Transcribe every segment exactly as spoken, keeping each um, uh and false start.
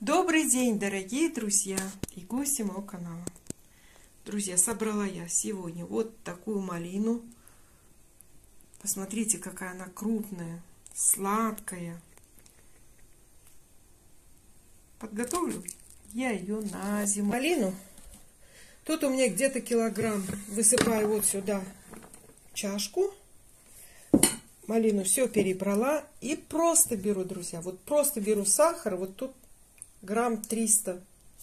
Добрый день, дорогие друзья и гости моего канала. Друзья, собрала я сегодня вот такую малину. Посмотрите, какая она крупная, сладкая. Подготовлю я ее на зиму. Малину. Тут у меня где-то килограмм. Высыпаю вот сюда в чашку. Малину все перебрала. И просто беру, друзья, вот просто беру сахар. Вот тут грамм триста.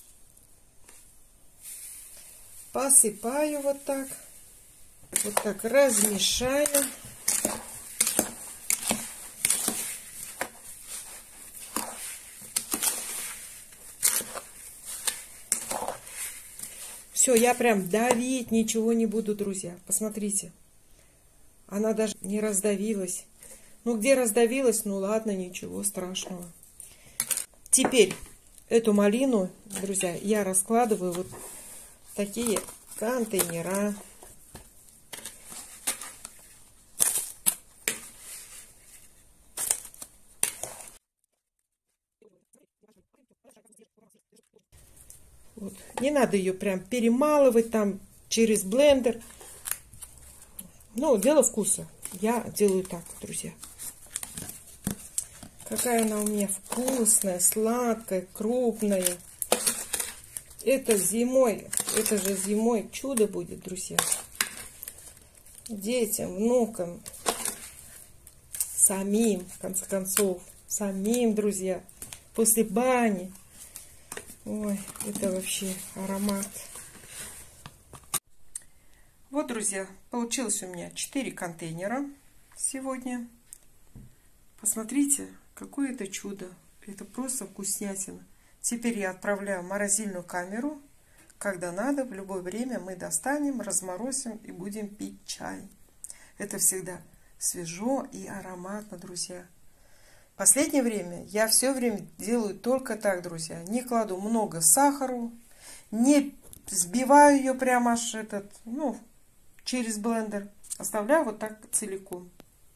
Посыпаю вот так. Вот так размешаю. Все, я прям давить ничего не буду, друзья. Посмотрите. Она даже не раздавилась. Ну, где раздавилась, ну ладно, ничего страшного. Теперь эту малину, друзья, я раскладываю вот в такие контейнера. Вот. Не надо ее прям перемалывать там через блендер. Ну, дело вкуса. Я делаю так, друзья. Какая она у меня вкусная, сладкая, крупная. Это зимой, это же зимой чудо будет, друзья. Детям, внукам, самим, в конце концов, самим, друзья. После бани. Ой, это вообще аромат. Вот, друзья, получилось у меня четыре контейнера сегодня. Посмотрите, какое это чудо. Это просто вкуснятина. Теперь я отправляю в морозильную камеру. Когда надо, в любое время мы достанем, разморозим и будем пить чай. Это всегда свежо и ароматно, друзья. В последнее время я все время делаю только так, друзья. Не кладу много сахару, не взбиваю ее прямо аж этот, ну, через блендер. Оставляю вот так целиком.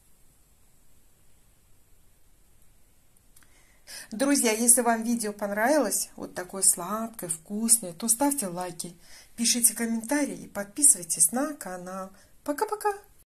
Друзья, если вам видео понравилось, вот такое сладкое, вкусное, то ставьте лайки, пишите комментарии и подписывайтесь на канал. Пока-пока!